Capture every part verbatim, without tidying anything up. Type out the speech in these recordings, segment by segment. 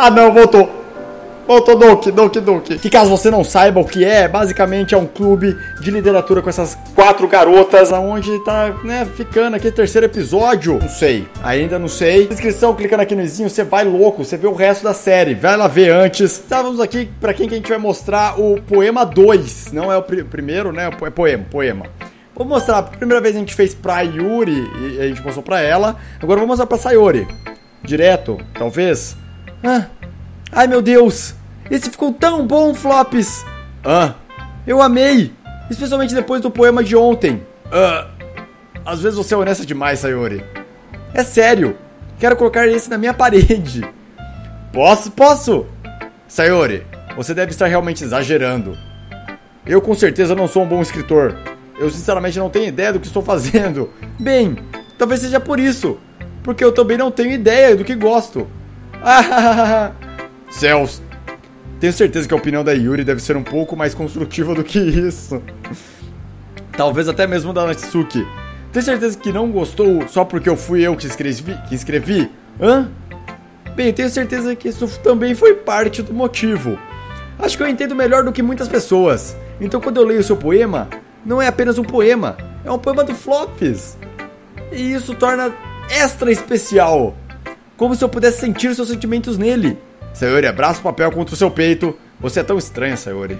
Ah não, voltou. Voltou Doki, Doki, Doki. Que caso você não saiba o que é, basicamente é um clube de literatura com essas quatro garotas, onde tá, né, ficando aqui o terceiro episódio. Não sei, ainda não sei. Descrição, clicando aqui no izinho, você vai louco, você vê o resto da série. Vai lá ver antes. Estávamos aqui, pra quem que a gente vai mostrar o poema dois. Não é o pr primeiro, né, é poema, poema. Vou mostrar, a primeira vez a gente fez pra Yuri, e a gente mostrou pra ela. Agora eu vou mostrar pra Sayori. Direto, talvez. Ah... Ai meu Deus, esse ficou tão bom, Flops. Ah, eu amei, especialmente depois do poema de ontem. Ah, às vezes você é honesta demais, Sayori. É sério, quero colocar esse na minha parede. Posso, posso? Sayori, você deve estar realmente exagerando. Eu com certeza não sou um bom escritor. Eu sinceramente não tenho ideia do que estou fazendo. Bem, talvez seja por isso, porque eu também não tenho ideia do que gosto. Ah, céus, tenho certeza que a opinião da Yuri deve ser um pouco mais construtiva do que isso. Talvez até mesmo da Natsuki. Tem certeza que não gostou só porque eu fui eu que escrevi? Que escrevi? Hã? Bem, tenho certeza que isso também foi parte do motivo. Acho que eu entendo melhor do que muitas pessoas. Então quando eu leio o seu poema, não é apenas um poema, é um poema do Flops. E isso torna extra especial. Como se eu pudesse sentir seus sentimentos nele. Sayori, abraça o papel contra o seu peito. Você é tão estranha, Sayori.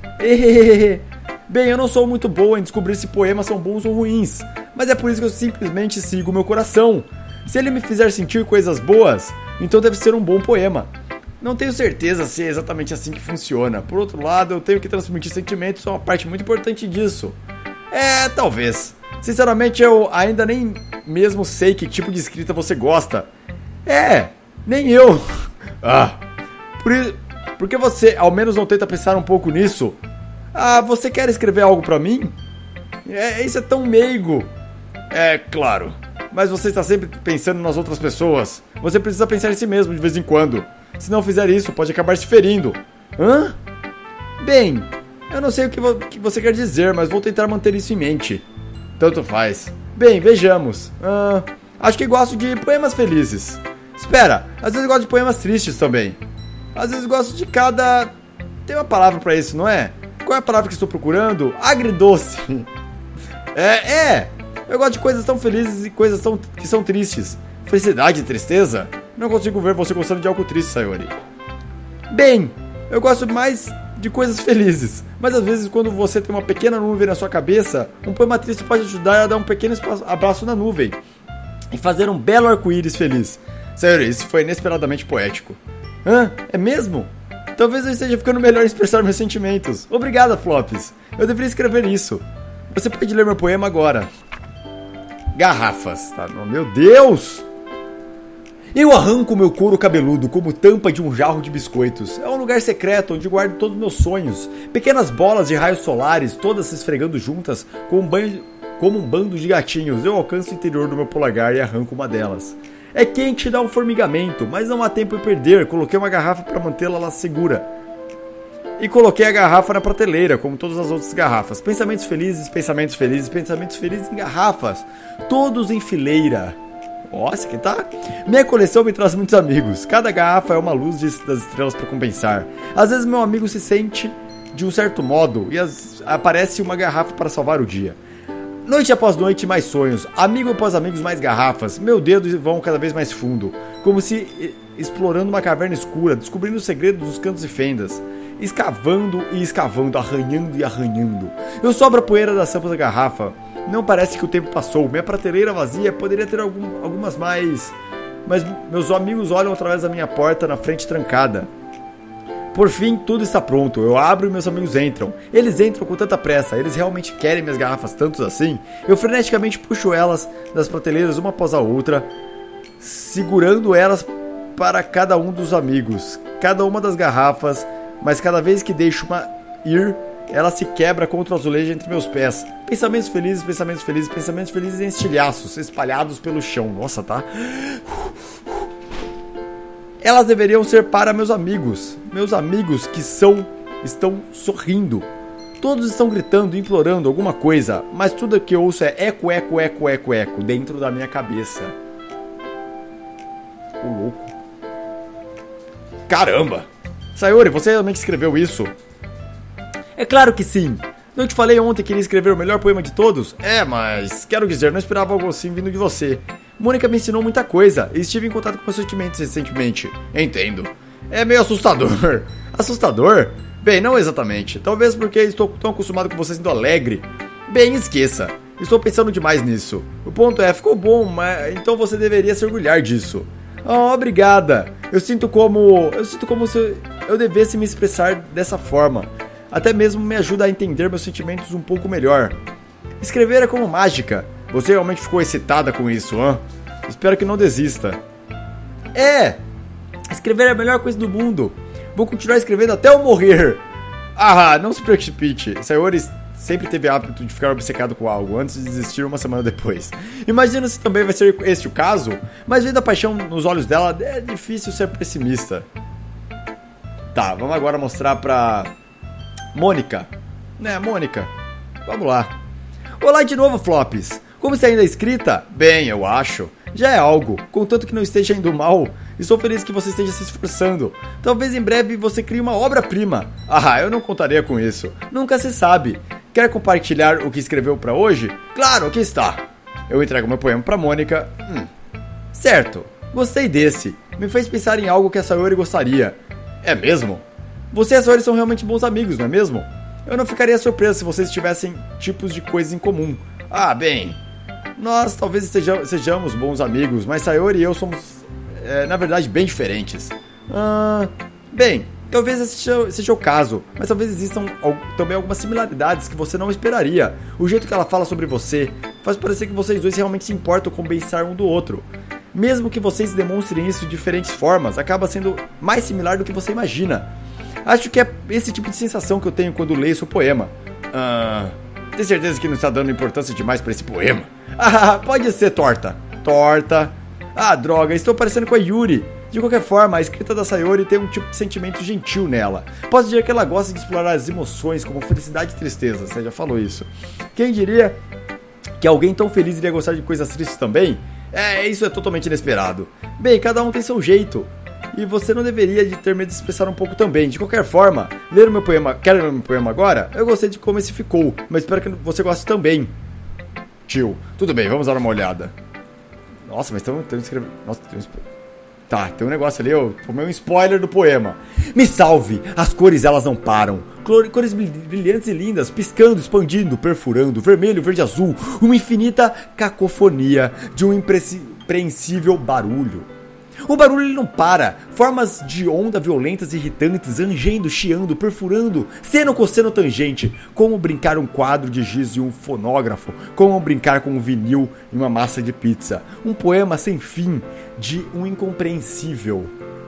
Bem, eu não sou muito boa em descobrir se poemas são bons ou ruins, mas é por isso que eu simplesmente sigo o meu coração. Se ele me fizer sentir coisas boas, então deve ser um bom poema. Não tenho certeza se é exatamente assim que funciona. Por outro lado, eu tenho que transmitir sentimentos, é uma parte muito importante disso. É, talvez. Sinceramente, eu ainda nem mesmo sei que tipo de escrita você gosta. É, nem eu. Ah, por, por que você ao menos não tenta pensar um pouco nisso? Ah, você quer escrever algo pra mim? É, isso é tão meigo. É, claro. Mas você está sempre pensando nas outras pessoas. Você precisa pensar em si mesmo de vez em quando. Se não fizer isso, pode acabar se ferindo. Hã? Bem, eu não sei o que, vo que você quer dizer, mas vou tentar manter isso em mente. Tanto faz. Bem, vejamos. Ah, acho que gosto de poemas felizes. Espera, às vezes gosto de poemas tristes também. Às vezes gosto de cada... Tem uma palavra pra isso, não é? Qual é a palavra que estou procurando? Agridoce. É, é. Eu gosto de coisas tão felizes e coisas tão que são tristes. Felicidade e tristeza? Não consigo ver você gostando de algo triste, Sayori. Bem, eu gosto mais de coisas felizes. Mas às vezes quando você tem uma pequena nuvem na sua cabeça, um poema triste pode ajudar a dar um pequeno abraço na nuvem e fazer um belo arco-íris feliz. Sayori, isso foi inesperadamente poético. Hã? É mesmo? Talvez eu esteja ficando melhor em expressar meus sentimentos. Obrigada, Flops. Eu deveria escrever isso. Você pode ler meu poema agora. Garrafas. Tá? Meu Deus! Eu arranco meu couro cabeludo como tampa de um jarro de biscoitos. É um lugar secreto onde guardo todos os meus sonhos. Pequenas bolas de raios solares, todas se esfregando juntas como um, banho, como um bando de gatinhos. Eu alcanço o interior do meu polegar e arranco uma delas. É quente e dá um formigamento, mas não há tempo em perder. Coloquei uma garrafa para mantê-la lá segura. E coloquei a garrafa na prateleira, como todas as outras garrafas. Pensamentos felizes, pensamentos felizes, pensamentos felizes em garrafas. Todos em fileira. Nossa, que tá? Minha coleção me traz muitos amigos. Cada garrafa é uma luz de, das estrelas para compensar. Às vezes meu amigo se sente de um certo modo e as, aparece uma garrafa para salvar o dia. Noite após noite, mais sonhos. Amigo após amigos, mais garrafas. Meu dedo vão cada vez mais fundo. Como se explorando uma caverna escura, descobrindo os segredos dos cantos e fendas. Escavando e escavando, arranhando e arranhando. Eu sobro a poeira das tampas da garrafa. Não parece que o tempo passou. Minha prateleira vazia poderia ter algum, algumas mais... Mas meus amigos olham através da minha porta na frente trancada. Por fim, tudo está pronto. Eu abro e meus amigos entram. Eles entram com tanta pressa. Eles realmente querem minhas garrafas tantos assim? Eu freneticamente puxo elas das prateleiras uma após a outra, segurando elas para cada um dos amigos. Cada uma das garrafas, mas cada vez que deixo uma ir, ela se quebra contra o azulejo entre meus pés. Pensamentos felizes, pensamentos felizes, pensamentos felizes em estilhaços, espalhados pelo chão. Nossa, tá? Elas deveriam ser para meus amigos. Meus amigos que são, estão sorrindo. Todos estão gritando, implorando alguma coisa. Mas tudo que eu ouço é eco, eco, eco, eco, eco. Dentro da minha cabeça. O louco. Caramba! Sayori, você realmente escreveu isso? É claro que sim! Não te falei ontem que iria escrever o melhor poema de todos? É, mas quero dizer, não esperava algo assim vindo de você. Mônica me ensinou muita coisa e estive em contato com meus sentimentos recentemente. Entendo. É meio assustador. Assustador? Bem, não exatamente. Talvez porque estou tão acostumado com você sendo alegre. Bem, esqueça. Estou pensando demais nisso. O ponto é, ficou bom, mas então você deveria se orgulhar disso. Oh, obrigada. Eu sinto como... Eu sinto como se eu devesse me expressar dessa forma. Até mesmo me ajuda a entender meus sentimentos um pouco melhor. Escrever é como mágica. Você realmente ficou excitada com isso, hã? Espero que não desista. É! Escrever é a melhor coisa do mundo. Vou continuar escrevendo até eu morrer. Ah, não se precipite. Sayori sempre teve hábito de ficar obcecado com algo antes de desistir uma semana depois. Imagino se também vai ser este o caso, mas vendo a paixão nos olhos dela, é difícil ser pessimista. Tá, vamos agora mostrar pra... Mônica. Né, Mônica. Vamos lá. Olá de novo, Flops. Como está ainda escrita? Bem, eu acho. Já é algo. Contanto que não esteja indo mal, estou feliz que você esteja se esforçando. Talvez em breve você crie uma obra-prima. Ah, eu não contaria com isso. Nunca se sabe. Quer compartilhar o que escreveu pra hoje? Claro, aqui está. Eu entrego meu poema pra Mônica. Hum. Certo. Gostei desse. Me fez pensar em algo que a Sayori gostaria. É mesmo? Você e a Sayori são realmente bons amigos, não é mesmo? Eu não ficaria surpreso se vocês tivessem tipos de coisas em comum. Ah, bem... Nós talvez sejamos, sejamos bons amigos, mas Sayori e eu somos, é, na verdade, bem diferentes. Ah, bem, talvez esse seja, seja o caso, mas talvez existam também algumas similaridades que você não esperaria. O jeito que ela fala sobre você faz parecer que vocês dois realmente se importam com o bem-estar um do outro. Mesmo que vocês demonstrem isso de diferentes formas, acaba sendo mais similar do que você imagina. Acho que é esse tipo de sensação que eu tenho quando leio seu poema. Ah, tem certeza que não está dando importância demais para esse poema? Ah, pode ser torta. Torta. Ah, droga, estou parecendo com a Yuri. De qualquer forma, a escrita da Sayori tem um tipo de sentimento gentil nela. Posso dizer que ela gosta de explorar as emoções como felicidade e tristeza. Você já falou isso. Quem diria que alguém tão feliz iria gostar de coisas tristes também? É, isso é totalmente inesperado. Bem, cada um tem seu jeito. E você não deveria de ter medo de expressar um pouco também. De qualquer forma, ler o meu poema... Quer ler o meu poema agora? Eu gostei de como esse ficou, mas espero que você goste também. Tio, tudo bem, vamos dar uma olhada. Nossa, mas estamos escrevendo... Nossa, tem um... Tá, tem um negócio ali, eu tomei um spoiler do poema. Me salve, as cores elas não param. Cores brilhantes e lindas, piscando, expandindo, perfurando, vermelho, verde, azul. Uma infinita cacofonia de um impreensível barulho. O barulho ele não para, formas de onda violentas e irritantes, angendo, chiando, perfurando, seno, cosseno, tangente, como brincar um quadro de giz e um fonógrafo, como brincar com um vinil e uma massa de pizza, um poema sem fim de um incompreensível.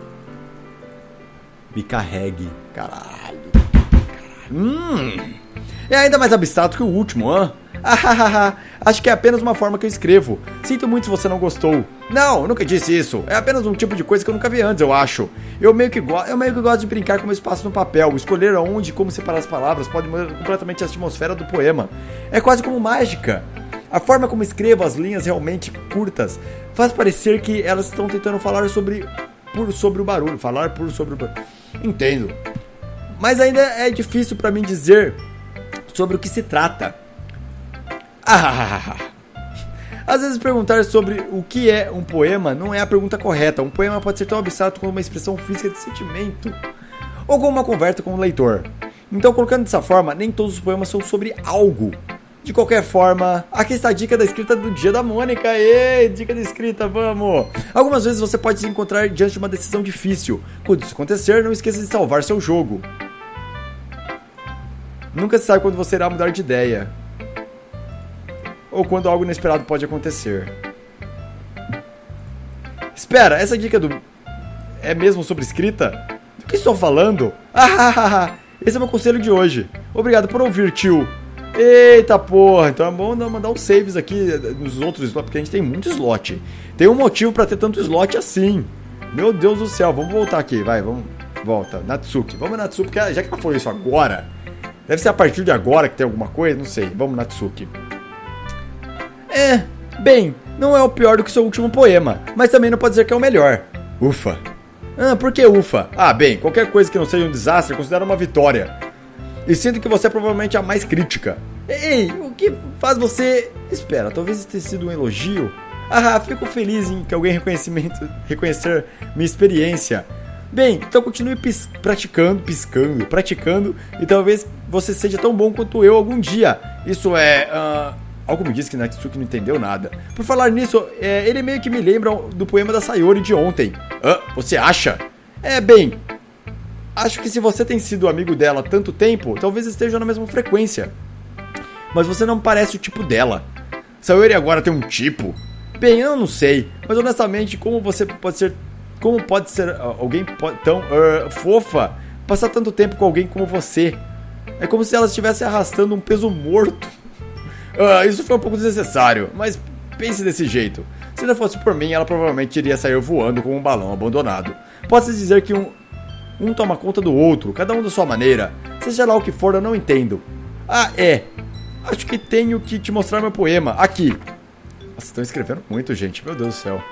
Me carregue, caralho. Hum, é ainda mais abstrato que o último, hã? Ah, acho que é apenas uma forma que eu escrevo. Sinto muito se você não gostou. Não, eu nunca disse isso. É apenas um tipo de coisa que eu nunca vi antes, eu acho. Eu meio que, go eu meio que gosto de brincar com o meu espaço no papel. Escolher aonde e como separar as palavras pode mudar completamente a atmosfera do poema. É quase como mágica. A forma como escrevo as linhas realmente curtas faz parecer que elas estão tentando falar sobre, por, sobre o barulho. Falar por sobre o barulho. Entendo. Mas ainda é difícil pra mim dizer sobre o que se trata. Ah, às vezes perguntar sobre o que é um poema não é a pergunta correta. Um poema pode ser tão abstrato como uma expressão física de sentimento ou como uma conversa com o leitor. Então, colocando dessa forma, nem todos os poemas são sobre algo. De qualquer forma, aqui está a dica da escrita do dia da Mônica. Ê, dica da escrita, vamos! Algumas vezes você pode se encontrar diante de uma decisão difícil. Quando isso acontecer, não esqueça de salvar seu jogo. Nunca se sabe quando você irá mudar de ideia ou quando algo inesperado pode acontecer. Espera, essa dica do... é mesmo sobre escrita? Do que estou falando? Ah, esse é o meu conselho de hoje. Obrigado por ouvir, tio. Eita porra, então é bom mandar uns saves aqui nos outros slots, porque a gente tem muito slot. Tem um motivo pra ter tanto slot assim. Meu Deus do céu, vamos voltar aqui, vai, vamos... Volta, Natsuki. Vamos, Natsuki, porque já que ela falou isso agora, deve ser a partir de agora que tem alguma coisa, não sei. Vamos, Natsuki. É, bem, não é o pior do que seu último poema, mas também não pode dizer que é o melhor. Ufa. Ah, por que ufa? Ah, bem, qualquer coisa que não seja um desastre eu considero uma vitória. E sinto que você é provavelmente a mais crítica. Ei, o que faz você... Espera, talvez tenha sido um elogio? Ah, fico feliz em que alguém reconhecimento, reconhecer minha experiência. Bem, então continue pis, praticando, piscando, praticando, e talvez você seja tão bom quanto eu algum dia. Isso é... Uh, algo me diz que Natsuki não entendeu nada. Por falar nisso, é, ele meio que me lembra do poema da Sayori de ontem. Ah, você acha? É, bem... Acho que se você tem sido amigo dela há tanto tempo, talvez esteja na mesma frequência. Mas você não parece o tipo dela. Sayori agora tem um tipo? Bem, eu não sei. Mas honestamente, como você pode ser... Como pode ser uh, alguém tão uh, fofa passar tanto tempo com alguém como você? É como se ela estivesse arrastando um peso morto. Uh, isso foi um pouco desnecessário, mas pense desse jeito. Se não fosse por mim, ela provavelmente iria sair voando como um balão abandonado. Pode-se dizer que um... Um toma conta do outro, cada um da sua maneira. Seja lá o que for, eu não entendo. Ah, é. Acho que tenho que te mostrar meu poema. Aqui. Nossa, estão escrevendo muito, gente. Meu Deus do céu.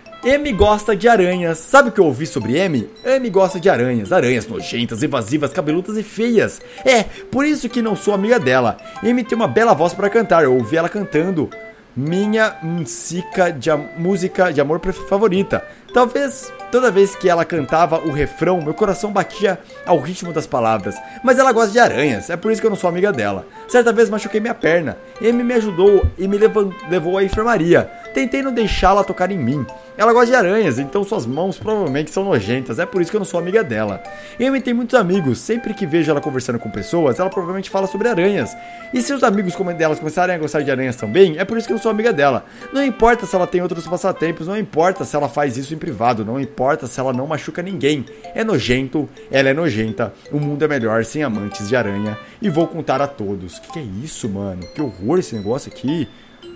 M gosta de aranhas. Sabe o que eu ouvi sobre M? M gosta de aranhas. Aranhas nojentas, evasivas, cabeludas e feias. É, por isso que não sou amiga dela. M tem uma bela voz para cantar. Eu ouvi ela cantando minha música de, música de amor favorita. Talvez toda vez que ela cantava o refrão, meu coração batia ao ritmo das palavras. Mas ela gosta de aranhas, é por isso que eu não sou amiga dela. Certa vez machuquei minha perna. Amy me ajudou e me levou, levou à enfermaria. Tentei não deixá-la tocar em mim. Ela gosta de aranhas, então suas mãos provavelmente são nojentas, é por isso que eu não sou amiga dela. Amy tem muitos amigos, sempre que vejo ela conversando com pessoas, ela provavelmente fala sobre aranhas. E se os amigos delas começarem a gostar de aranhas também, é por isso que eu não sou amiga dela. Não importa se ela tem outros passatempos, não importa se ela faz isso em privado, não importa se ela não machuca ninguém. É nojento, ela é nojenta, o mundo é melhor sem amantes de aranha. E vou contar a todos. Que que é isso, mano? Que horror esse negócio aqui.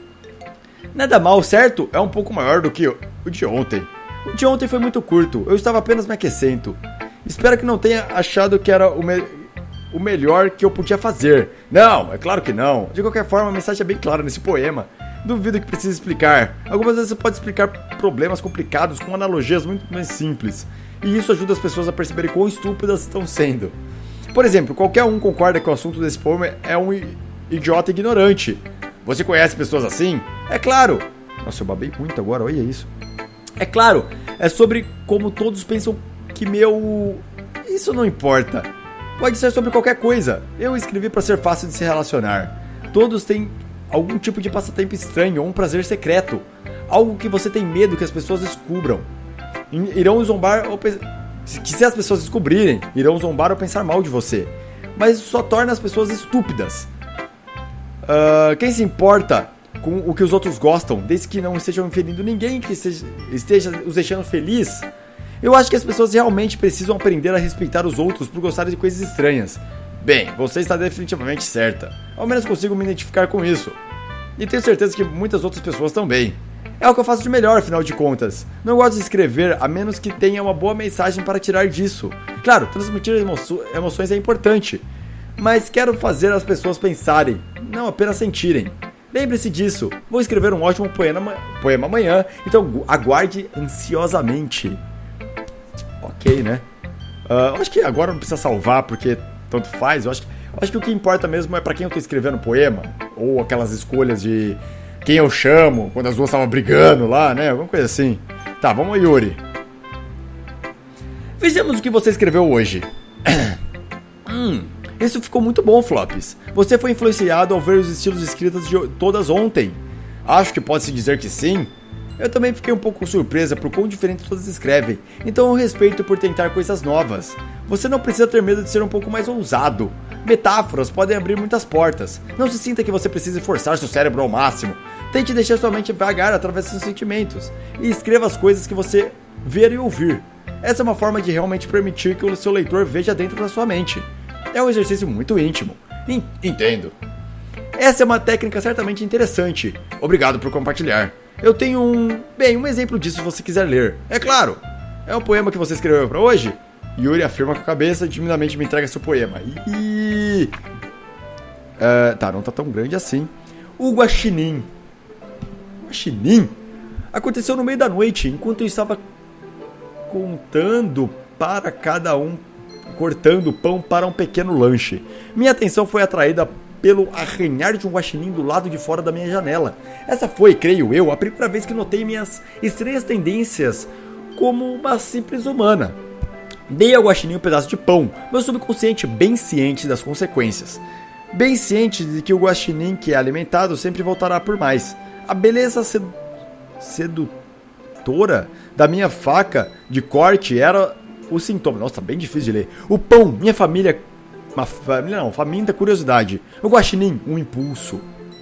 Nada mal, certo? É um pouco maior do que o de ontem. O de ontem foi muito curto, eu estava apenas me aquecendo. Espero que não tenha achado que era o, me o melhor que eu podia fazer. Não, é claro que não. De qualquer forma, a mensagem é bem clara nesse poema. Duvido que precise explicar. Algumas vezes você pode explicar problemas complicados com analogias muito mais simples. E isso ajuda as pessoas a perceberem quão estúpidas estão sendo. Por exemplo, qualquer um concorda que o assunto desse poema é um idiota ignorante. Você conhece pessoas assim? É claro. Nossa, eu babei muito agora, olha isso. É claro, é sobre como todos pensam que meu... Isso não importa. Pode ser sobre qualquer coisa. Eu escrevi para ser fácil de se relacionar. Todos têm algum tipo de passatempo estranho ou um prazer secreto. Algo que você tem medo que as pessoas descubram. Irão zombar ou... Que se as pessoas descobrirem, irão zombar ou pensar mal de você. Mas isso só torna as pessoas estúpidas. Uh, quem se importa com o que os outros gostam, desde que não estejam ferindo ninguém, que esteja, esteja os deixando feliz? Eu acho que as pessoas realmente precisam aprender a respeitar os outros por gostarem de coisas estranhas. Bem, você está definitivamente certa. Ao menos consigo me identificar com isso. E tenho certeza que muitas outras pessoas também. É o que eu faço de melhor, afinal de contas. Não gosto de escrever a menos que tenha uma boa mensagem para tirar disso. Claro, transmitir emo emoções é importante, mas quero fazer as pessoas pensarem, não apenas sentirem. Lembre-se disso, vou escrever um ótimo poema, poema amanhã, então aguarde ansiosamente. Ok, né? Uh, acho que agora não precisa salvar, porque tanto faz. Eu acho, eu acho que o que importa mesmo é pra quem eu tô escrevendo o poema, ou aquelas escolhas de quem eu chamo, quando as duas estavam brigando lá, né? Alguma coisa assim. Tá, vamos, Yuri. Vejamos o que você escreveu hoje. hum... Isso ficou muito bom, Flops. Você foi influenciado ao ver os estilos escritos de todas ontem. Acho que pode-se dizer que sim. Eu também fiquei um pouco surpresa por quão diferente todas escrevem, então eu respeito por tentar coisas novas. Você não precisa ter medo de ser um pouco mais ousado. Metáforas podem abrir muitas portas. Não se sinta que você precise forçar seu cérebro ao máximo. Tente deixar sua mente vagar através dos seus sentimentos. E escreva as coisas que você ver e ouvir. Essa é uma forma de realmente permitir que o seu leitor veja dentro da sua mente. É um exercício muito íntimo. Entendo. Essa é uma técnica certamente interessante. Obrigado por compartilhar. Eu tenho um... Bem, um exemplo disso se você quiser ler. É claro. É um poema que você escreveu para hoje? Yuri afirma com a cabeça e timidamente me entrega seu poema. Ih... Uh, tá, não tá tão grande assim. O Guaxinim. Guaxinim? Aconteceu no meio da noite, enquanto eu estava contando para cada um, cortando o pão para um pequeno lanche. Minha atenção foi atraída pelo arranhar de um guaxinim do lado de fora da minha janela. Essa foi, creio eu, a primeira vez que notei minhas estranhas tendências como uma simples humana. Dei ao guaxinim um pedaço de pão, meu subconsciente bem ciente das consequências. Bem ciente de que o guaxinim que é alimentado sempre voltará por mais. A beleza sedu... sedutora da minha faca de corte era o sintoma. Nossa, bem difícil de ler. O pão, minha família... Uma família não, faminta curiosidade. O guaxinim, um impulso.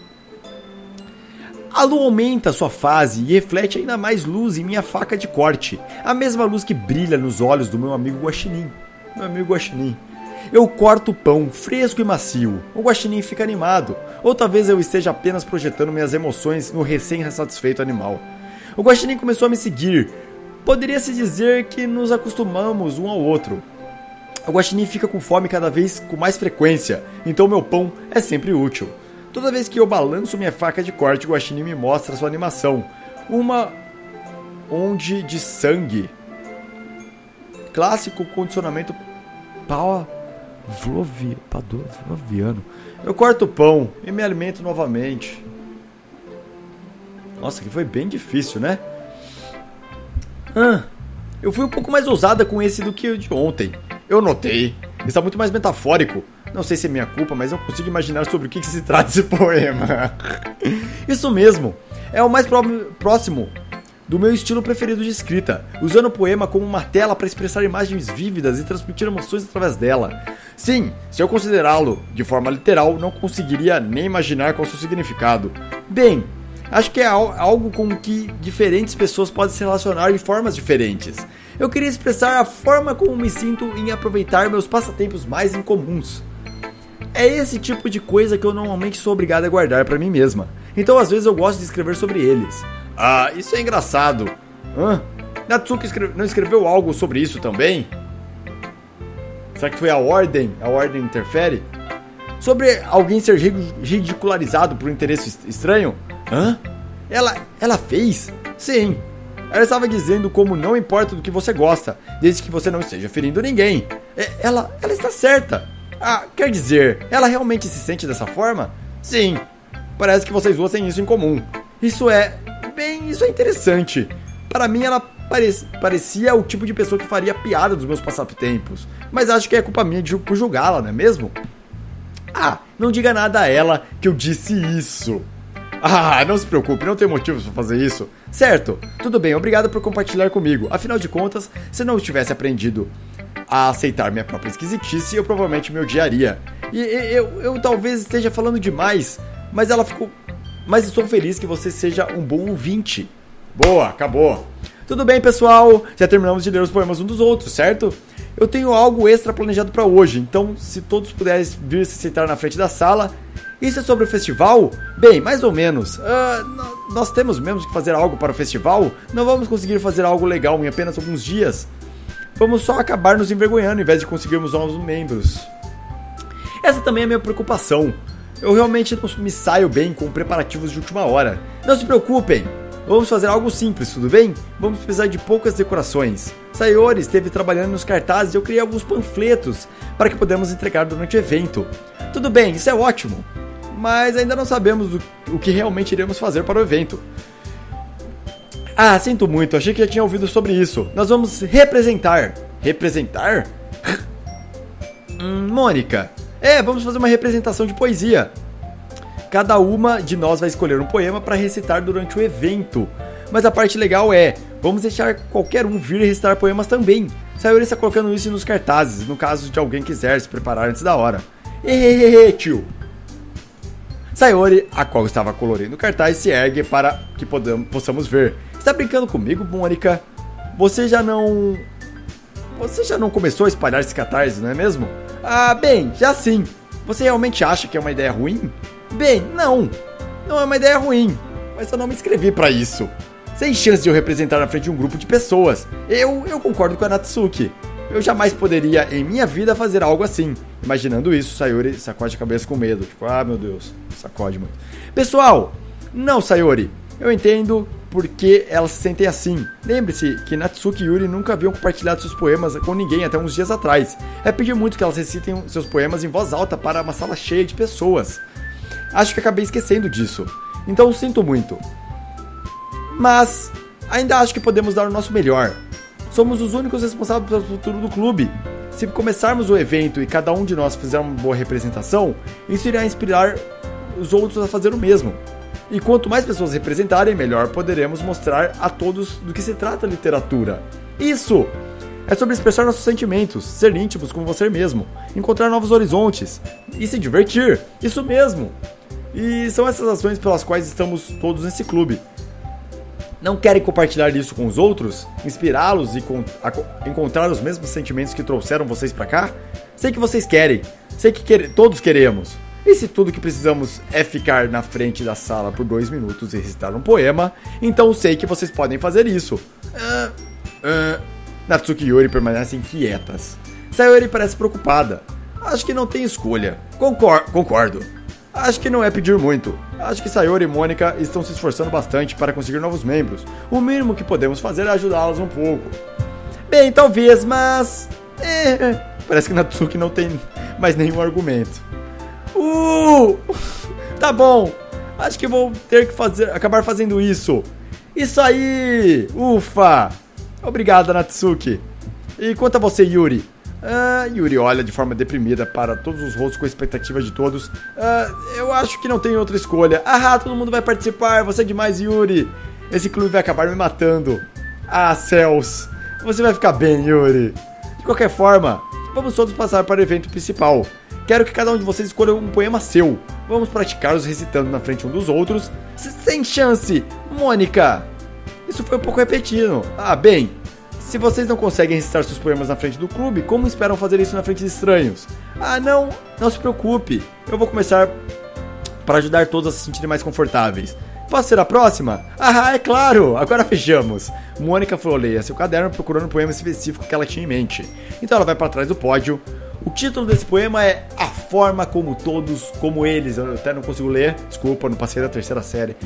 A lua aumenta sua fase e reflete ainda mais luz em minha faca de corte. A mesma luz que brilha nos olhos do meu amigo guaxinim. Meu amigo guaxinim. Eu corto o pão, fresco e macio. O guaxinim fica animado. Ou talvez eu esteja apenas projetando minhas emoções no recém-satisfeito animal. O guaxinim começou a me seguir. Poderia-se dizer que nos acostumamos um ao outro. O guaxinim fica com fome cada vez com mais frequência, então meu pão é sempre útil. Toda vez que eu balanço minha faca de corte, o guaxinim me mostra sua animação. Uma onde de sangue. Clássico condicionamento pavloviano. Eu corto o pão e me alimento novamente. Nossa, que foi bem difícil, né? Ah, eu fui um pouco mais ousada com esse do que o de ontem. Eu notei. Está muito mais metafórico. Não sei se é minha culpa, mas não consigo imaginar sobre o que se trata esse poema. Isso mesmo. É o mais próximo do meu estilo preferido de escrita, usando o poema como uma tela para expressar imagens vívidas e transmitir emoções através dela. Sim, se eu considerá-lo de forma literal, não conseguiria nem imaginar qual seu significado. Bem, acho que é algo com que diferentes pessoas podem se relacionar de formas diferentes. Eu queria expressar a forma como me sinto em aproveitar meus passatempos mais incomuns. É esse tipo de coisa que eu normalmente sou obrigado a guardar para mim mesma. Então às vezes eu gosto de escrever sobre eles. Ah, isso é engraçado. Hã? Natsuki escreve... não escreveu algo sobre isso também? Será que foi a ordem? A ordem interfere? Sobre alguém ser ridicularizado por um interesse estranho? Hã? Ela, ela fez? Sim. Ela estava dizendo como não importa do que você gosta, desde que você não esteja ferindo ninguém. Ela, ela está certa. Ah, quer dizer, ela realmente se sente dessa forma? Sim. Parece que vocês duas têm isso em comum. Isso é... Bem, isso é interessante. Para mim ela parec- parecia o tipo de pessoa que faria piada dos meus passatempos. Mas acho que é culpa minha de por julgá-la, não é mesmo? Ah, não diga nada a ela que eu disse isso. Ah, não se preocupe, não tem motivos para fazer isso. Certo, tudo bem, obrigado por compartilhar comigo. Afinal de contas, se não tivesse aprendido a aceitar minha própria esquisitice, eu provavelmente me odiaria. E eu, eu, eu talvez esteja falando demais, mas ela ficou... Mas estou feliz que você seja um bom ouvinte. Boa, acabou. Tudo bem, pessoal, já terminamos de ler os poemas um dos outros, certo? Eu tenho algo extra planejado para hoje, então se todos puderem vir se sentar na frente da sala... Isso é sobre o festival? Bem, mais ou menos. Uh, nós temos mesmo que fazer algo para o festival? Não vamos conseguir fazer algo legal em apenas alguns dias. Vamos só acabar nos envergonhando em vez de conseguirmos novos membros. Essa também é a minha preocupação. Eu realmente não me saio bem com preparativos de última hora. Não se preocupem. Vamos fazer algo simples, tudo bem? Vamos precisar de poucas decorações. Sayori esteve trabalhando nos cartazes e eu criei alguns panfletos para que podemos entregar durante o evento. Tudo bem, isso é ótimo. Mas ainda não sabemos o, o que realmente iremos fazer para o evento. Ah, sinto muito, achei que já tinha ouvido sobre isso. Nós vamos representar. Representar? hum, Mônica. É, vamos fazer uma representação de poesia. Cada uma de nós vai escolher um poema para recitar durante o evento. Mas a parte legal é, vamos deixar qualquer um vir recitar poemas também. Sayori está colocando isso nos cartazes, no caso de alguém quiser se preparar antes da hora. Ehehehe, tio. Sayori, a qual estava colorindo o cartaz, se ergue para que podamos, possamos ver. Está brincando comigo, Mônica? Você já não... Você já não começou a espalhar esse cartaz, não é mesmo? Ah, bem, já sim. Você realmente acha que é uma ideia ruim? Bem, não. Não é uma ideia ruim. Mas eu não me inscrevi para isso. Sem chance de eu representar na frente de um grupo de pessoas. Eu, eu concordo com a Natsuki. Eu jamais poderia, em minha vida, fazer algo assim. Imaginando isso, Sayori sacode a cabeça com medo. Tipo, ah, meu Deus, sacode muito. Pessoal, não, Sayori. Eu entendo porque elas se sentem assim. Lembre-se que Natsuki e Yuri nunca haviam compartilhado seus poemas com ninguém até uns dias atrás. É pedir muito que elas recitem seus poemas em voz alta para uma sala cheia de pessoas. Acho que acabei esquecendo disso, então sinto muito. Mas ainda acho que podemos dar o nosso melhor. Somos os únicos responsáveis pelo futuro do clube. Se começarmos o evento e cada um de nós fizer uma boa representação, isso irá inspirar os outros a fazer o mesmo. E quanto mais pessoas representarem, melhor poderemos mostrar a todos do que se trata a literatura. Isso! É sobre expressar nossos sentimentos, ser íntimos com você mesmo, encontrar novos horizontes e se divertir. Isso mesmo! E são essas ações pelas quais estamos todos nesse clube. Não querem compartilhar isso com os outros? Inspirá-los e encontrar os mesmos sentimentos que trouxeram vocês pra cá? Sei que vocês querem. Sei que quer... todos queremos. E se tudo que precisamos é ficar na frente da sala por dois minutos e recitar um poema, então sei que vocês podem fazer isso. Uh, uh. Natsuki e Yuri permanecem quietas. Sayori parece preocupada. Acho que não tem escolha. Concor- concordo. Acho que não é pedir muito. Acho que Sayori e Mônica estão se esforçando bastante para conseguir novos membros. O mínimo que podemos fazer é ajudá-las um pouco. Bem, talvez, mas... É, parece que Natsuki não tem mais nenhum argumento. Uh! Tá bom. Acho que vou ter que fazer, acabar fazendo isso. Isso aí! Ufa! Obrigado, Natsuki. E quanto a você, Yuri? Ah, Yuri olha de forma deprimida para todos os rostos com a expectativa de todos. Ah, eu acho que não tem outra escolha. Ah, todo mundo vai participar. Você é demais, Yuri. Esse clube vai acabar me matando. Ah, céus. Você vai ficar bem, Yuri. De qualquer forma, vamos todos passar para o evento principal. Quero que cada um de vocês escolha um poema seu. Vamos praticá-los recitando na frente um dos outros. Sem chance, Mônica. Isso foi um pouco repetido. Ah, bem... Se vocês não conseguem recitar seus poemas na frente do clube, como esperam fazer isso na frente de estranhos? Ah, não, não se preocupe. Eu vou começar para ajudar todos a se sentirem mais confortáveis. Posso ser a próxima? Ah, é claro! Agora fechamos. Mônica floreia seu caderno procurando um poema específico que ela tinha em mente. Então ela vai para trás do pódio. O título desse poema é A Forma Como Todos, Como Eles. Eu até não consigo ler, desculpa, não passei da terceira série.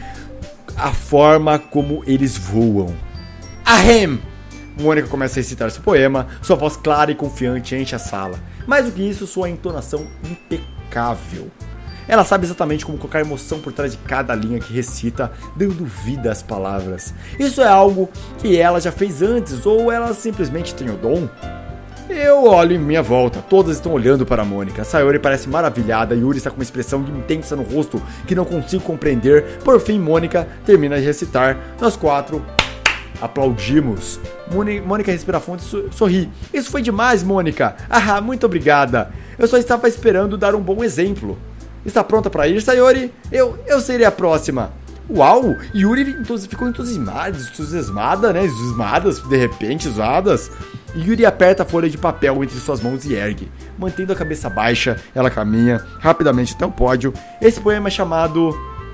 A Forma Como Eles Voam. Ahem! Mônica começa a recitar seu poema, sua voz clara e confiante enche a sala. Mais do que isso, sua entonação impecável. Ela sabe exatamente como colocar emoção por trás de cada linha que recita, dando vida às palavras. Isso é algo que ela já fez antes, ou ela simplesmente tem o dom? Eu olho em minha volta, todas estão olhando para Mônica. Sayori parece maravilhada, Yuri está com uma expressão intensa no rosto que não consigo compreender. Por fim, Mônica termina de recitar. Nós quatro aplaudimos. Mônica respira fundo e sorri. Isso foi demais, Mônica. Ah, muito obrigada. Eu só estava esperando dar um bom exemplo. Está pronta para ir, Sayori? Eu, eu serei a próxima. Uau! Yuri ficou entusiasmada, entusiasmada, né? Entusiasmadas, de repente, usadas. Yuri aperta a folha de papel entre suas mãos e ergue. Mantendo a cabeça baixa, ela caminha rapidamente até o pódio. Esse poema é chamado...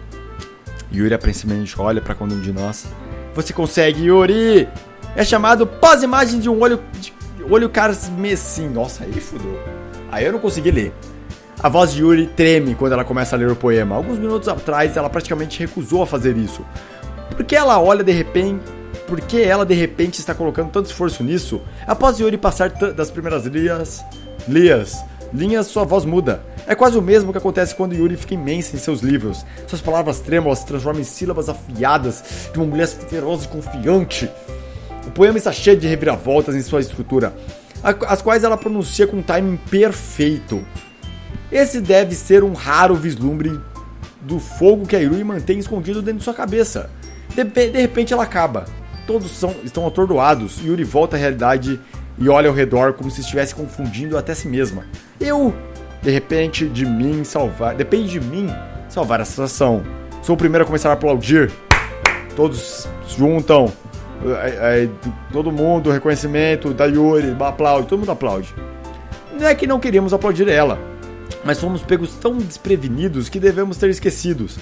Yuri apreensivamente olha para cada um de nós. Você consegue, Yuri! É chamado Pós-Imagem de um Olho de olho Carmesim. Nossa, aí fudeu. Aí eu não consegui ler. A voz de Yuri treme quando ela começa a ler o poema. Alguns minutos atrás, ela praticamente recusou a fazer isso. Por que ela olha de repente... Por que ela de repente está colocando tanto esforço nisso? Após Yuri passar das primeiras linhas... Lias... Linhas, sua voz muda. É quase o mesmo que acontece quando Yuri fica imensa em seus livros. Suas palavras trêmulas se transformam em sílabas afiadas de uma mulher feroz e confiante. O poema está cheio de reviravoltas em sua estrutura, as quais ela pronuncia com um timing perfeito. Esse deve ser um raro vislumbre do fogo que a Yuri mantém escondido dentro de sua cabeça. De, de repente ela acaba. Todos são, estão atordoados. Yuri volta à realidade e olha ao redor como se estivesse confundindo até si mesma. Eu, de repente, de mim salvar... Depende de mim salvar a situação. Sou o primeiro a começar a aplaudir. Todos se juntam. É, é, todo mundo, reconhecimento da Yuri, aplaude, todo mundo aplaude. Não é que não queríamos aplaudir ela, mas fomos pegos tão desprevenidos que devemos ter esquecidos.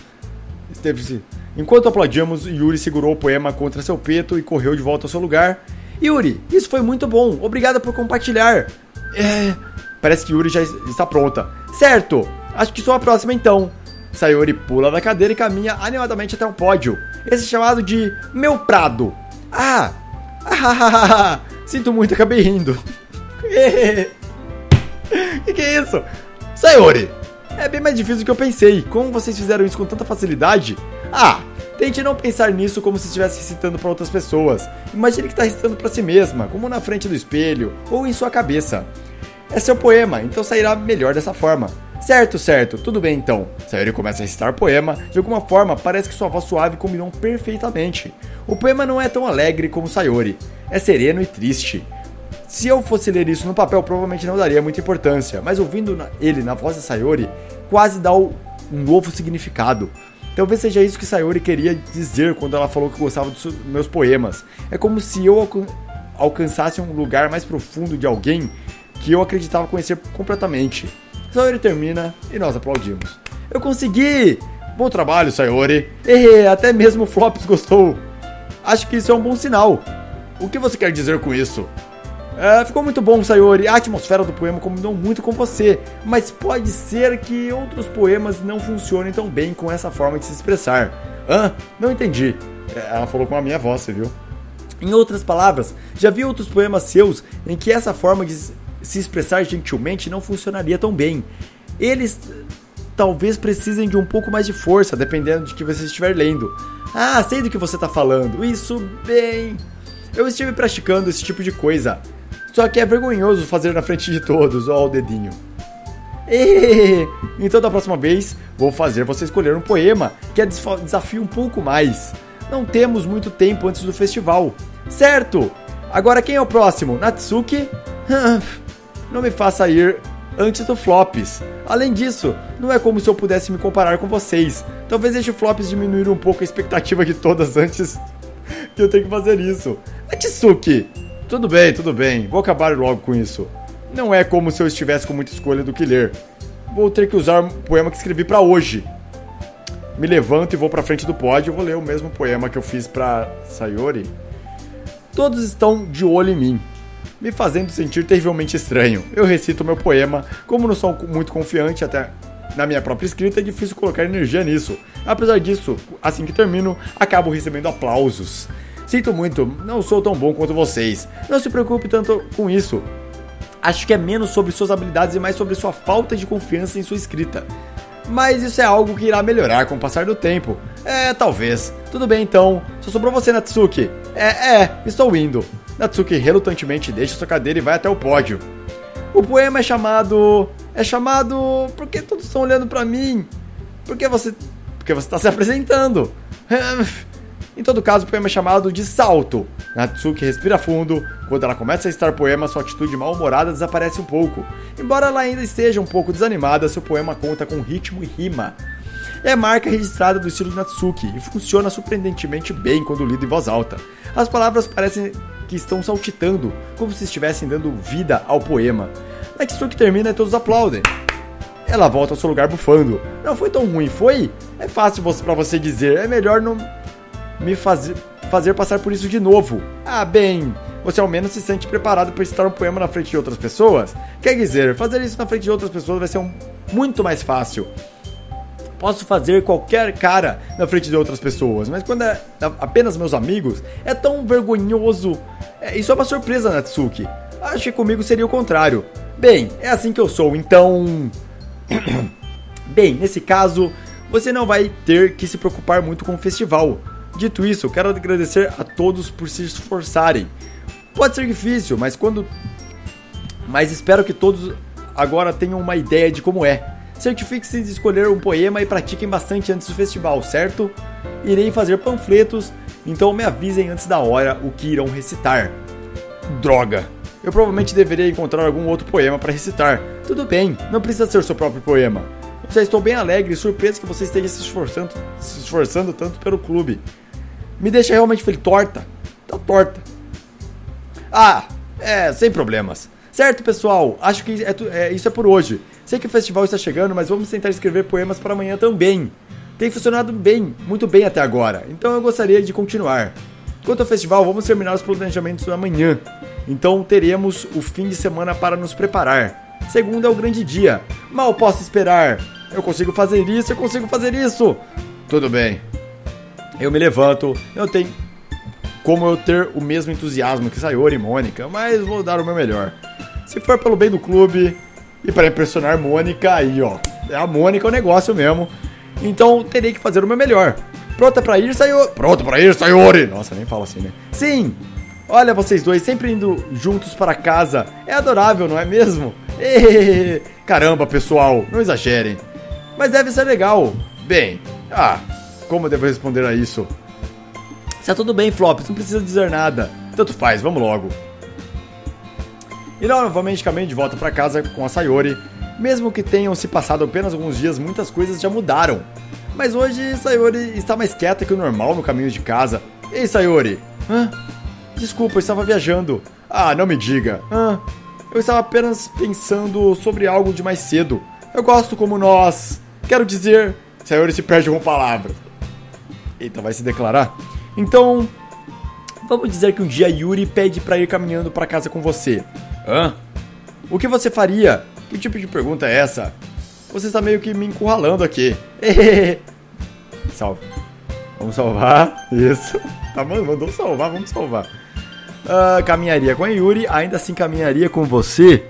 Enquanto aplaudíamos, Yuri segurou o poema contra seu peito e correu de volta ao seu lugar. Yuri, isso foi muito bom, obrigada por compartilhar. É... Parece que Yuri já está pronta. Certo, acho que sou a próxima então. Sayori pula da cadeira e caminha animadamente até o pódio. Esse é chamado de Meu Prado. Ah! Ah, sinto muito, acabei rindo. Que que é isso? Sayori! É bem mais difícil do que eu pensei. Como vocês fizeram isso com tanta facilidade? Ah, tente não pensar nisso como se estivesse recitando para outras pessoas. Imagine que está recitando para si mesma, como na frente do espelho ou em sua cabeça. É seu poema, então sairá melhor dessa forma. Certo, certo, tudo bem então. Sayori começa a recitar o poema. De alguma forma, parece que sua voz suave combinou perfeitamente. O poema não é tão alegre como Sayori. É sereno e triste. Se eu fosse ler isso no papel, provavelmente não daria muita importância, mas ouvindo na, ele na voz de Sayori, quase dá o, um novo significado. Talvez seja isso que Sayori queria dizer quando ela falou que gostava dos meus poemas. É como se eu alcan alcançasse um lugar mais profundo de alguém que eu acreditava conhecer completamente. Sayori termina e nós aplaudimos. Eu consegui! Bom trabalho, Sayori! E até mesmo o Flops gostou. Acho que isso é um bom sinal. O que você quer dizer com isso? É, ficou muito bom, Sayori. A atmosfera do poema combinou muito com você, mas pode ser que outros poemas não funcionem tão bem com essa forma de se expressar. Hã? Não entendi. Ela falou com a minha voz, você viu? Em outras palavras, já vi outros poemas seus em que essa forma de se expressar gentilmente não funcionaria tão bem. Eles talvez precisem de um pouco mais de força, dependendo de que você estiver lendo. Ah, sei do que você está falando. Isso bem... Eu estive praticando esse tipo de coisa. Só que é vergonhoso fazer na frente de todos, ó o dedinho. E... Então da próxima vez, vou fazer você escolher um poema que é desafio um pouco mais. Não temos muito tempo antes do festival. Certo! Agora quem é o próximo? Natsuki? Não me faça ir antes do Flops. Além disso, não é como se eu pudesse me comparar com vocês. Talvez deixe o Flops diminuir um pouco a expectativa de todas antes que eu tenho que fazer isso. Natsuki! Tudo bem, tudo bem. Vou acabar logo com isso. Não é como se eu estivesse com muita escolha do que ler. Vou ter que usar um poema que escrevi pra hoje. Me levanto e vou pra frente do pódio. Eu vou ler o mesmo poema que eu fiz pra Sayori. Todos estão de olho em mim, me fazendo sentir terrivelmente estranho. Eu recito meu poema. Como não sou muito confiante até na minha própria escrita, é difícil colocar energia nisso. Apesar disso, assim que termino, acabo recebendo aplausos. Sinto muito, não sou tão bom quanto vocês. Não se preocupe tanto com isso. Acho que é menos sobre suas habilidades e mais sobre sua falta de confiança em sua escrita. Mas isso é algo que irá melhorar com o passar do tempo. É, talvez. Tudo bem então, só sobrou você, Natsuki. É, é, estou indo. Natsuki relutantemente deixa sua cadeira e vai até o pódio. O poema é chamado... É chamado... Por que todos estão olhando pra mim? Porque você... Porque você está se apresentando. Em todo caso, o poema é chamado de Salto. Natsuki respira fundo. Quando ela começa a recitar o poema, sua atitude mal-humorada desaparece um pouco. Embora ela ainda esteja um pouco desanimada, seu poema conta com ritmo e rima. É a marca registrada do estilo de Natsuki e funciona surpreendentemente bem quando lido em voz alta. As palavras parecem que estão saltitando, como se estivessem dando vida ao poema. Natsuki termina e todos aplaudem. Ela volta ao seu lugar bufando. Não foi tão ruim, foi? É fácil pra você dizer, é melhor não me fazer, fazer passar por isso de novo. Ah, bem, você ao menos se sente preparado para recitar um poema na frente de outras pessoas? Quer dizer, fazer isso na frente de outras pessoas vai ser um, muito mais fácil. Posso fazer qualquer cara na frente de outras pessoas, mas quando é apenas meus amigos, é tão vergonhoso. É, isso é uma surpresa, Natsuki. Acho que comigo seria o contrário. Bem, é assim que eu sou, então... Bem, nesse caso, você não vai ter que se preocupar muito com o festival. Dito isso, quero agradecer a todos por se esforçarem. Pode ser difícil, mas quando... Mas espero que todos agora tenham uma ideia de como é. Certifique-se de escolher um poema e pratiquem bastante antes do festival, certo? Irei fazer panfletos, então me avisem antes da hora o que irão recitar. Droga! Eu provavelmente deveria encontrar algum outro poema para recitar. Tudo bem, não precisa ser o seu próprio poema. Já estou bem alegre e surpreso que você esteja se esforçando, se esforçando tanto pelo clube. Me deixa realmente feliz. Torta. Tá torta. Ah, é, sem problemas. Certo, pessoal, acho que é, é, isso é por hoje. Sei que o festival está chegando, mas vamos tentar escrever poemas para amanhã também. Tem funcionado bem, muito bem até agora, então eu gostaria de continuar. Quanto ao festival, vamos terminar os planejamentos amanhã. Então teremos o fim de semana para nos preparar. Segunda é o grande dia. Mal posso esperar. Eu consigo fazer isso, eu consigo fazer isso. Tudo bem. Eu me levanto, eu tenho como eu ter o mesmo entusiasmo que Sayori e Mônica, mas vou dar o meu melhor. Se for pelo bem do clube e para impressionar Mônica, aí ó, é a Mônica o negócio mesmo. Então terei que fazer o meu melhor. Pronta pra ir, Sayori? Pronto pra ir, Sayori! Nossa, nem falo assim, né? Sim! Olha vocês dois sempre indo juntos para casa. É adorável, não é mesmo? Ehehehe. Caramba, pessoal, não exagerem. Mas deve ser legal. Bem, ah, como eu devo responder a isso? Está tudo bem, Flops, não precisa dizer nada. Tanto faz, vamos logo. E novamente caminho de volta para casa com a Sayori. Mesmo que tenham se passado apenas alguns dias, muitas coisas já mudaram. Mas hoje Sayori está mais quieta que o normal no caminho de casa. Ei, Sayori. Hã? Desculpa, eu estava viajando. Ah, não me diga. Hã? Eu estava apenas pensando sobre algo de mais cedo. Eu gosto como nós. Quero dizer... Sayori se perde com palavras. Eita, vai se declarar? Então, vamos dizer que um dia Yuri pede pra ir caminhando pra casa com você. Hã? O que você faria? Que tipo de pergunta é essa? Você está meio que me encurralando aqui. Salve. Vamos salvar. Isso. Tá, mandou salvar, vamos salvar. Uh, caminharia com a Yuri, ainda assim caminharia com você?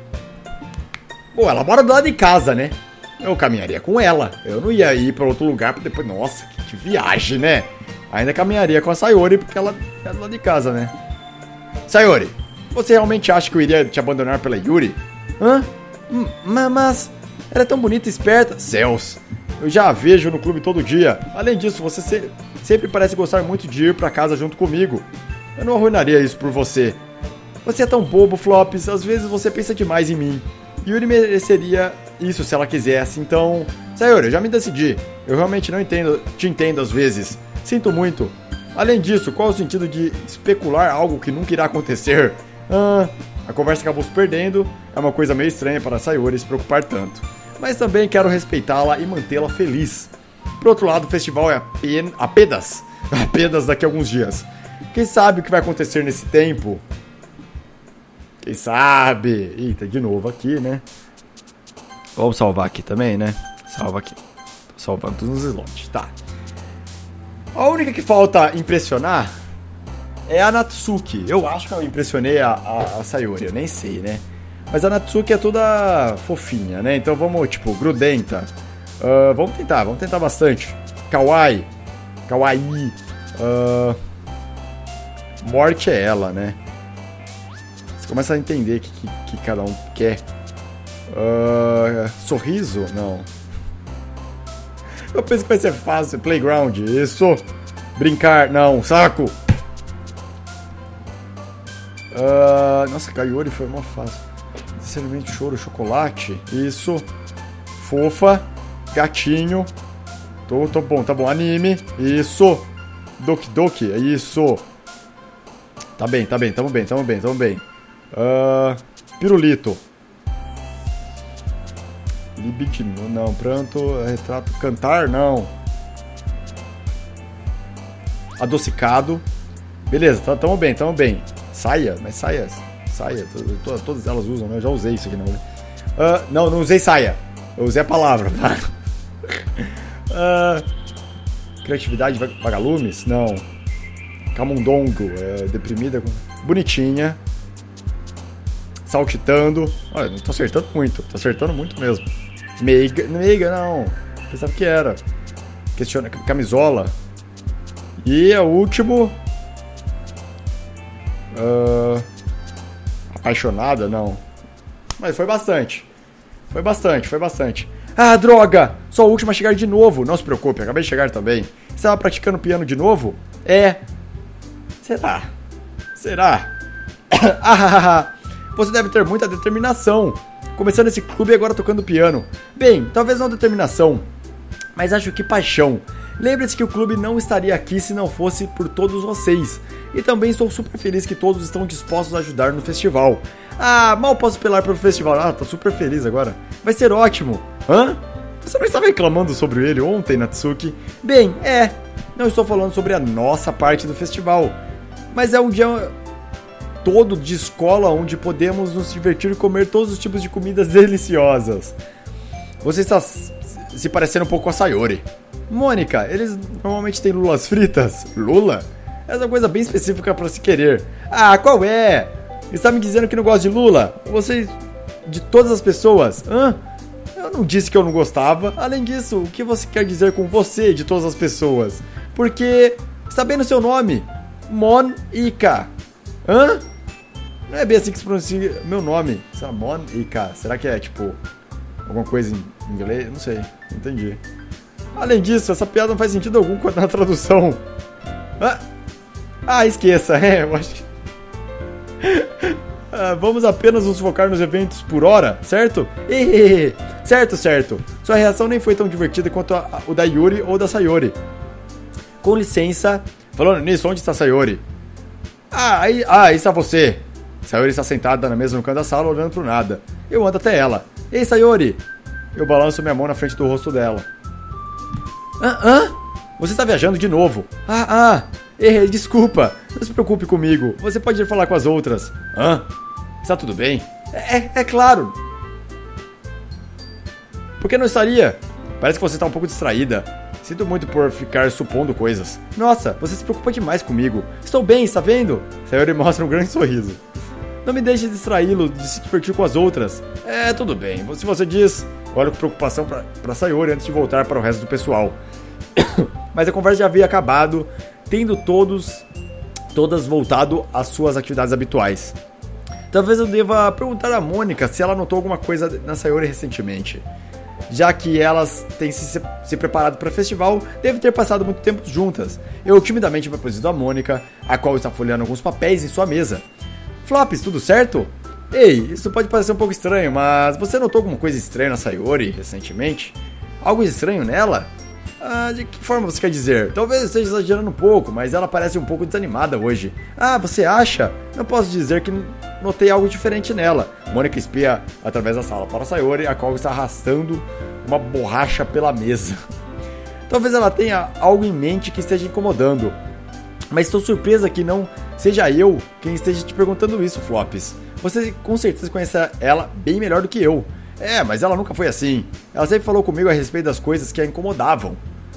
Pô, ela mora do lado de casa, né? Eu caminharia com ela. Eu não ia ir pra outro lugar pra depois... Nossa, que, que viagem, né? Ainda caminharia com a Sayori, porque ela é do lado de casa, né? Sayori, você realmente acha que eu iria te abandonar pela Yuri? Hã? Hum, mas... Ela é tão bonita e esperta. Céus, eu já a vejo no clube todo dia. Além disso, você se... sempre parece gostar muito de ir pra casa junto comigo. Eu não arruinaria isso por você. Você é tão bobo, Flops. Às vezes você pensa demais em mim. Yuri mereceria isso se ela quisesse, então... Sayori, eu já me decidi. Eu realmente não entendo, te entendo às vezes. Sinto muito. Além disso, qual é o sentido de especular algo que nunca irá acontecer? Ah, a conversa acabou se perdendo. É uma coisa meio estranha para a Sayori se preocupar tanto. Mas também quero respeitá-la e mantê-la feliz. Por outro lado, o festival é apen apenas, apenas daqui a alguns dias. Quem sabe o que vai acontecer nesse tempo? Quem sabe? Eita, de novo aqui, né? Vamos salvar aqui também, né? Salva aqui. Tô salvando tudo nos slots, tá. A única que falta impressionar é a Natsuki. Eu acho que eu impressionei a, a, a Sayori, eu nem sei, né? Mas a Natsuki é toda fofinha, né? Então vamos, tipo, grudenta. Uh, vamos tentar, vamos tentar bastante. Kawaii. Kawaii. Uh, morte é ela, né? Você começa a entender o que, que, que cada um quer. Uh, sorriso? Não. Eu penso que vai ser fácil. Playground, isso. Brincar, não. Saco. Uh, nossa, Kayori foi uma fácil. Sinceramente, choro, chocolate. Isso. Fofa. Gatinho. Tô, tô bom, tá bom. Anime. Isso. Doki Doki. Isso. Tá bem, tá bem, tamo bem, tamo bem, tamo bem. Uh, pirulito. Libidino, não. Pranto, retrato, cantar, não. Adocicado. Beleza, tá, tamo bem, tamo bem. Saia, mas saia, saia, to, to, todas elas usam, né? Eu já usei isso aqui, não. Uh, não, não usei saia. Eu usei a palavra, tá? uh, criatividade, vagalumes? Não. Camundongo, é, deprimida, bonitinha. Saltitando. Olha, não tô acertando muito, tô acertando muito mesmo. Meiga, meiga não. Pensava que era. Questiona, camisola. E o último. Uh, apaixonada, não. Mas foi bastante. Foi bastante, foi bastante. Ah, droga! Sou a última a chegar de novo. Não se preocupe, acabei de chegar também. Estava praticando piano de novo? É. Será? Será? Ah, você deve ter muita determinação. Começando esse clube e agora tocando piano. Bem, talvez não determinação, mas acho que paixão. Lembre-se que o clube não estaria aqui se não fosse por todos vocês. E também estou super feliz que todos estão dispostos a ajudar no festival. Ah, mal posso apelar pelo festival. Ah, tô super feliz agora. Vai ser ótimo. Hã? Você não estava reclamando sobre ele ontem, Natsuki? Bem, é. Não estou falando sobre a nossa parte do festival. Mas é um dia todo de escola onde podemos nos divertir e comer todos os tipos de comidas deliciosas. Você está se parecendo um pouco com a Sayori. Mônica, eles normalmente têm lulas fritas? Lula? Essa é uma coisa bem específica pra se querer. Ah, qual é? Está me dizendo que não gosta de Lula? Você... de todas as pessoas? Hã? Eu não disse que eu não gostava. Além disso, o que você quer dizer com você de todas as pessoas? Porque está bem no seu nome. Mônica. Hã? Não é bem assim que se pronuncia meu nome. Será Mônica? Será que é tipo alguma coisa em inglês? Não sei. Não entendi. Além disso, essa piada não faz sentido algum na tradução. Ah, ah esqueça. É, eu acho que... ah, vamos apenas nos focar nos eventos por hora, certo? Ehehe. Certo, certo. Sua reação nem foi tão divertida quanto a, a, o da Yuri ou da Sayori. Com licença. Falando nisso, onde está Sayori? Ah, aí, ah, aí está você. Sayori está sentada na mesa no canto da sala, olhando pro nada. Eu ando até ela. Ei, Sayori. Eu balanço minha mão na frente do rosto dela. Hã? Hã? Você está viajando de novo. Ah, ah. Eh, desculpa. Não se preocupe comigo. Você pode ir falar com as outras. Hã? Está tudo bem? É, é claro. Por que não estaria? Parece que você está um pouco distraída. Sinto muito por ficar supondo coisas. Nossa, você se preocupa demais comigo. Estou bem, está vendo? Sayori mostra um grande sorriso. Não me deixe distraí-lo de se divertir com as outras. É, tudo bem. Se você diz... Olho com preocupação pra, pra Sayori antes de voltar para o resto do pessoal. Mas a conversa já havia acabado, tendo todos, todas voltado às suas atividades habituais. Talvez eu deva perguntar a Mônica se ela notou alguma coisa na Sayori recentemente. Já que elas têm se, se preparado para o festival, devem ter passado muito tempo juntas. Eu timidamente me apresento a Mônica, a qual está folheando alguns papéis em sua mesa. Flops, tudo certo? Ei, isso pode parecer um pouco estranho, mas você notou alguma coisa estranha na Sayori recentemente? Algo estranho nela? Ah, de que forma você quer dizer? Talvez eu esteja exagerando um pouco, mas ela parece um pouco desanimada hoje. Ah, você acha? Não posso dizer que notei algo diferente nela. Mônica espia através da sala para a Sayori, a qual está arrastando uma borracha pela mesa. Talvez ela tenha algo em mente que esteja incomodando. Mas estou surpresa que não seja eu quem esteja te perguntando isso, Flops. Você com certeza conhece ela bem melhor do que eu. É, mas ela nunca foi assim. Ela sempre falou comigo a respeito das coisas que a incomodavam.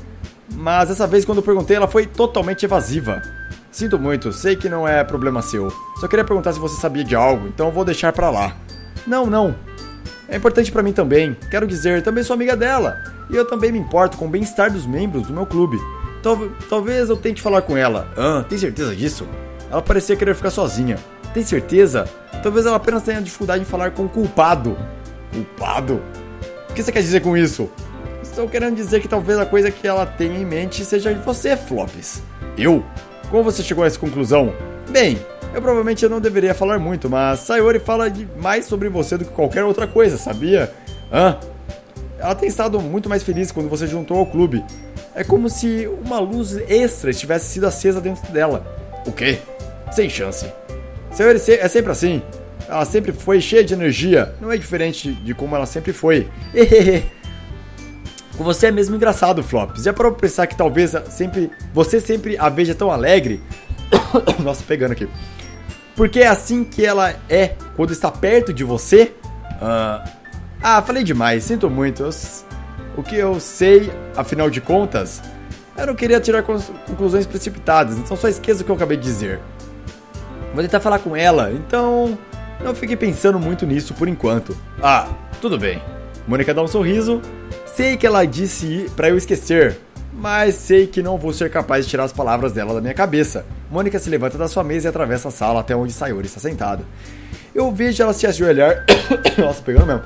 Mas dessa vez, quando eu perguntei, ela foi totalmente evasiva. Sinto muito, sei que não é problema seu. Só queria perguntar se você sabia de algo, então eu vou deixar pra lá. Não, não. É importante pra mim também. Quero dizer, também sou amiga dela. E eu também me importo com o bem-estar dos membros do meu clube. Tal, talvez eu tente falar com ela. Ah, tem certeza disso? Ela parecia querer ficar sozinha. Tem certeza? Talvez ela apenas tenha dificuldade em falar com o culpado. Culpado? O que você quer dizer com isso? Estou querendo dizer que talvez a coisa que ela tenha em mente seja de você, Flops. Eu? Como você chegou a essa conclusão? Bem, eu provavelmente não deveria falar muito, mas Sayori fala de mais sobre você do que qualquer outra coisa, sabia? Hã? Ela tem estado muito mais feliz quando você juntou ao clube. É como se uma luz extra estivesse sido acesa dentro dela. O quê? Sem chance. Sayori é sempre assim. Ela sempre foi cheia de energia. Não é diferente de como ela sempre foi. Com você é mesmo engraçado, Flops. Já parou pra pensar que talvez sempre, você sempre a veja tão alegre? Nossa, pegando aqui. Porque é assim que ela é quando está perto de você? Uh... Ah, falei demais. Sinto muito. Eu... O que eu sei, afinal de contas, eu não queria tirar conclusões precipitadas. Então só esqueça o que eu acabei de dizer. Vou tentar falar com ela, então... Não fiquei pensando muito nisso por enquanto. Ah, tudo bem. Mônica dá um sorriso. Sei que ela disse pra eu esquecer, mas sei que não vou ser capaz de tirar as palavras dela da minha cabeça. Mônica se levanta da sua mesa e atravessa a sala até onde Sayori está sentada. Eu vejo ela se ajoelhar... Nossa, pegando mesmo.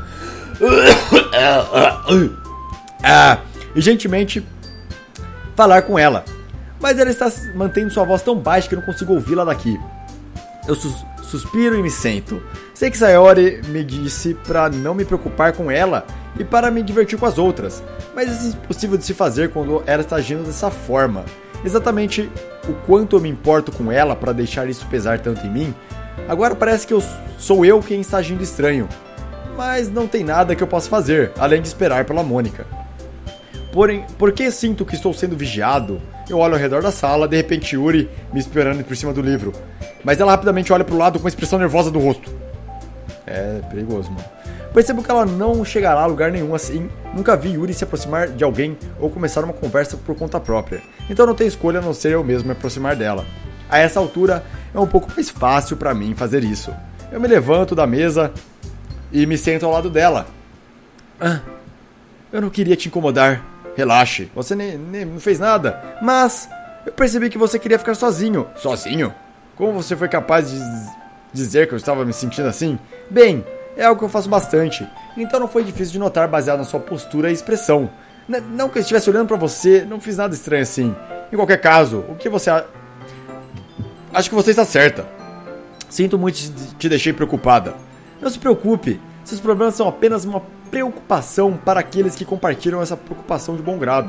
Ah, e gentilmente falar com ela. Mas ela está mantendo sua voz tão baixa que eu não consigo ouvi-la daqui. Eu sus suspiro e me sento. Sei que Sayori me disse pra não me preocupar com ela e para me divertir com as outras, mas isso é impossível de se fazer quando ela está agindo dessa forma. Exatamente o quanto eu me importo com ela para deixar isso pesar tanto em mim, agora parece que eu sou eu quem está agindo estranho. Mas não tem nada que eu possa fazer, além de esperar pela Mônica. Porém, porque sinto que estou sendo vigiado, eu olho ao redor da sala, de repente Yuri me esperando por cima do livro. Mas ela rapidamente olha pro lado com a expressão nervosa do rosto. É perigoso, mano. Percebo que ela não chegará a lugar nenhum assim. Nunca vi Yuri se aproximar de alguém ou começar uma conversa por conta própria. Então não tenho escolha a não ser eu mesmo me aproximar dela. A essa altura é um pouco mais fácil pra mim fazer isso. Eu me levanto da mesa e me sento ao lado dela. Ah, eu não queria te incomodar. Relaxe, você nem, nem não fez nada. Mas eu percebi que você queria ficar sozinho. Sozinho? Como você foi capaz de dizer que eu estava me sentindo assim? Bem, é algo que eu faço bastante. Então não foi difícil de notar baseado na sua postura e expressão. N- não que eu estivesse olhando pra você, não fiz nada estranho assim. Em qualquer caso, o que você... A... Acho que você está certa. Sinto muito te, te deixei preocupada. Não se preocupe. Seus problemas são apenas uma preocupação para aqueles que compartilham essa preocupação de bom grado.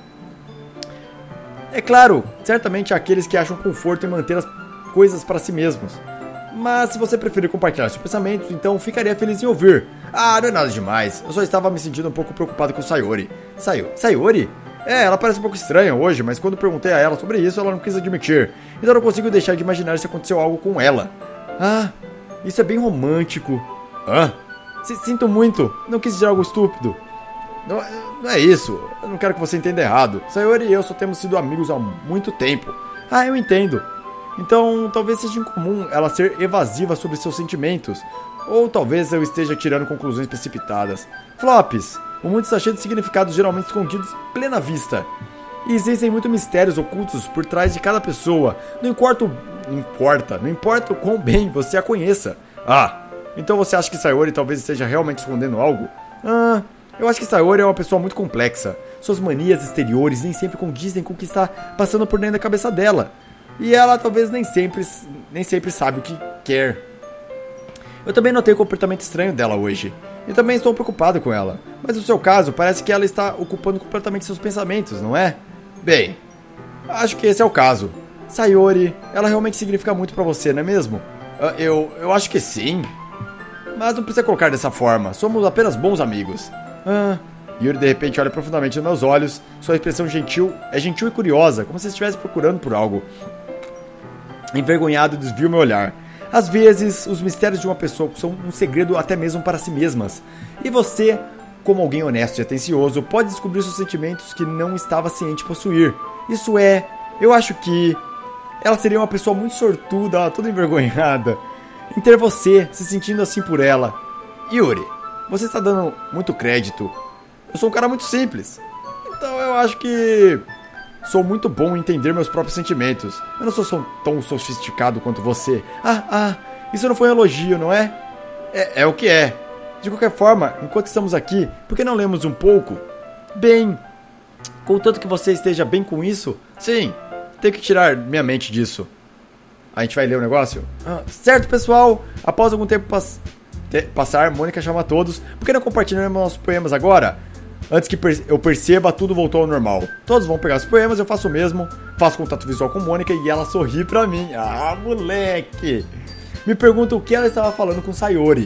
É claro, certamente há aqueles que acham conforto em manter as coisas para si mesmos. Mas se você preferir compartilhar seus pensamentos, então ficaria feliz em ouvir. Ah, não é nada demais. Eu só estava me sentindo um pouco preocupado com Sayori. Sayo... Sayori? É, ela parece um pouco estranha hoje, mas quando perguntei a ela sobre isso, ela não quis admitir. Então eu não consigo deixar de imaginar se aconteceu algo com ela. Ah, isso é bem romântico. Hã? Sinto muito. Não quis dizer algo estúpido. Não, não é isso. Eu não quero que você entenda errado. Sayori e eu só temos sido amigos há muito tempo. Ah, eu entendo. Então, talvez seja incomum ela ser evasiva sobre seus sentimentos. Ou talvez eu esteja tirando conclusões precipitadas. Flops. O mundo está cheio de significados geralmente escondidos em plena vista. E existem muitos mistérios ocultos por trás de cada pessoa. Não importa o... Não importa. Não importa o quão bem você a conheça. Ah, então você acha que Sayori talvez esteja realmente escondendo algo? Ah, eu acho que Sayori é uma pessoa muito complexa. Suas manias exteriores nem sempre condizem com o que está passando por dentro da cabeça dela. E ela talvez nem sempre, nem sempre sabe o que quer. Eu também notei o comportamento estranho dela hoje. E também estou preocupado com ela. Mas no seu caso, parece que ela está ocupando completamente seus pensamentos, não é? Bem, acho que esse é o caso. Sayori, ela realmente significa muito pra você, não é mesmo? Eu, eu acho que sim. Mas não precisa colocar dessa forma. Somos apenas bons amigos. Ah, Yuri de repente olha profundamente nos meus olhos. Sua expressão gentil é gentil e curiosa, como se estivesse procurando por algo. Envergonhado, desvio meu olhar. Às vezes, os mistérios de uma pessoa são um segredo até mesmo para si mesmas. E você, como alguém honesto e atencioso, pode descobrir seus sentimentos que não estava ciente de possuir. Isso é, eu acho que ela seria uma pessoa muito sortuda, toda envergonhada, em ter você se sentindo assim por ela. Yuri, você está dando muito crédito. Eu sou um cara muito simples. Então eu acho que sou muito bom em entender meus próprios sentimentos. Eu não sou tão sofisticado quanto você. Ah, ah, isso não foi um elogio, não é? É, é o que é. De qualquer forma, enquanto estamos aqui, por que não lemos um pouco? Bem, contanto que você esteja bem com isso, sim, tenho que tirar minha mente disso. A gente vai ler o negócio? Ah, certo, pessoal. Após algum tempo pass passar, Mônica chama a todos. Por que não compartilhamos nossos poemas agora? Antes que per eu perceba, tudo voltou ao normal. Todos vão pegar os poemas, eu faço o mesmo. Faço contato visual com Mônica e ela sorri pra mim. Ah, moleque! Me pergunta o que ela estava falando com Sayori.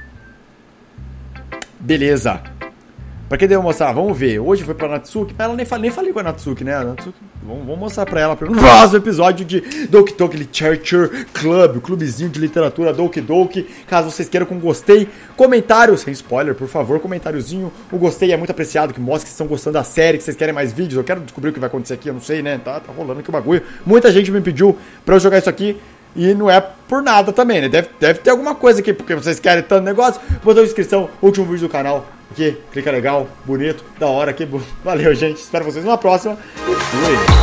Beleza. Pra que devo mostrar? Vamos ver. Hoje foi pra Natsuki. Ela nem, nem falei com a Natsuki, né? A Natsuki, vamos, vamos mostrar pra ela. No próximo episódio de Doki Doki Literature Club, o clubezinho de literatura Doki Doki. Caso vocês queiram com gostei, comentários, sem spoiler, por favor, comentáriozinho. O gostei é muito apreciado, que mostra que vocês estão gostando da série, que vocês querem mais vídeos. Eu quero descobrir o que vai acontecer aqui, eu não sei, né? Tá, tá rolando aqui o bagulho. Muita gente me pediu pra eu jogar isso aqui. E não é por nada também, né? Deve, deve ter alguma coisa aqui, porque vocês querem tanto negócio. Botão de inscrição, último vídeo do canal. Aqui, clica legal, bonito, da hora aqui. Valeu, gente. Espero vocês numa próxima. E fui.